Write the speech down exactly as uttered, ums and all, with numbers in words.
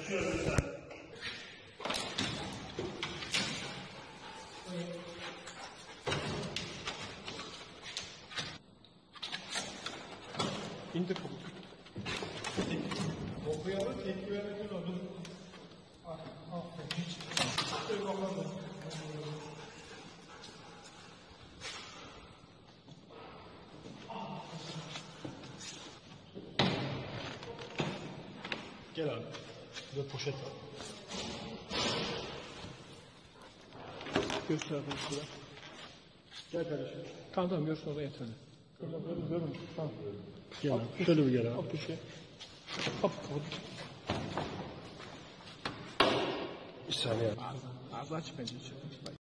Açıyoruz lütfen. İndir kabuk. Okuyalım, tepki vermeden olur. Aferin. Hiç. Şöyle bakalım. Gel abi. Burada poşet var. Göster abi şurada. Gel kardeşim. Tamam tamam görsün orada yeterli. Şurada böyle görün. Tamam. Gel abi. Şöyle bir gel abi. Al köşeye. Hop kapat. Bir saniye abi. Ağzı, ağzı aç bence.